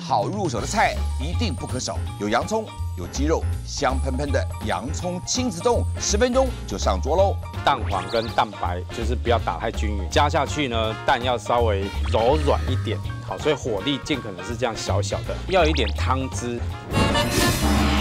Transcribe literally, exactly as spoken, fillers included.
好入手的菜一定不可少，有洋葱，有鸡肉，香喷喷的洋葱亲子冻，十分钟就上桌喽。 蛋黄跟蛋白就是不要打太均匀，加下去呢，蛋要稍微柔软一点，好，所以火力尽可能是这样小小的，要有一点汤汁。